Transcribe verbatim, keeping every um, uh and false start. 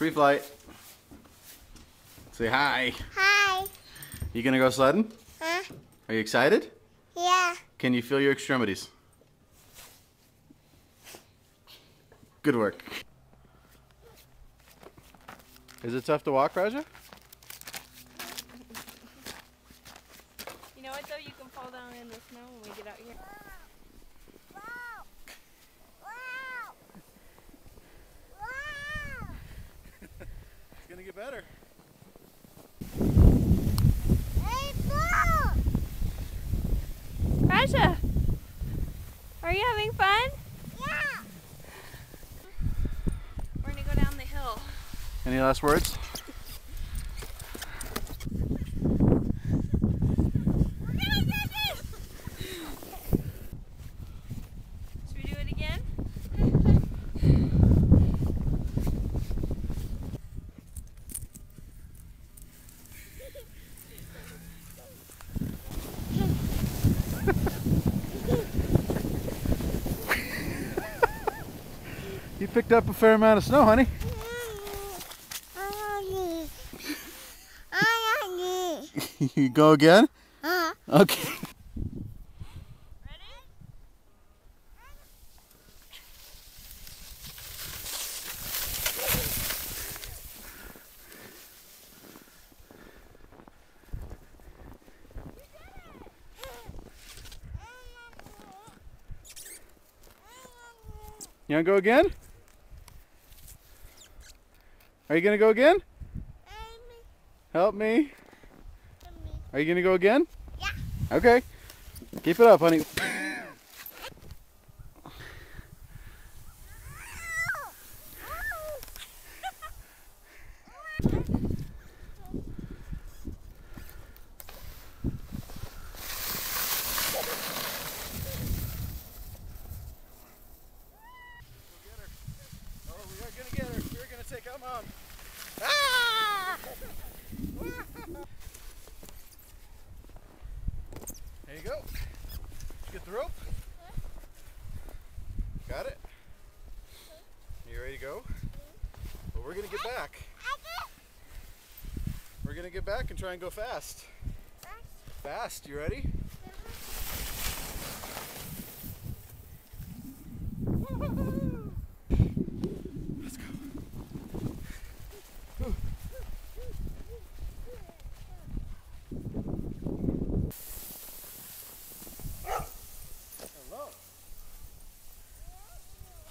Free flight. Say hi. Hi. You gonna go sledding? Huh? Are you excited? Yeah. Can you feel your extremities? Good work. Is it tough to walk, Raja? You know what though? You can fall down in the snow when we get out here. Wow. Wow. Wow. It's gonna get better. Hey, Paul. Raja, are you having fun? Yeah. We're gonna go down the hill. Any last words? Should we do it again? You picked up a fair amount of snow, honey. You go again? Uh, Okay. Ready? You wanna go again? Are you gonna go again? Help me. Are you gonna go again? Yeah. Okay. Keep it up, honey. Oh, we are gonna get her. We're gonna take out Mom. Ah! There you go. Did you get the rope? Got it? You ready to go? Well, we're gonna get back. We're gonna get back and try and go fast. Fast, you ready?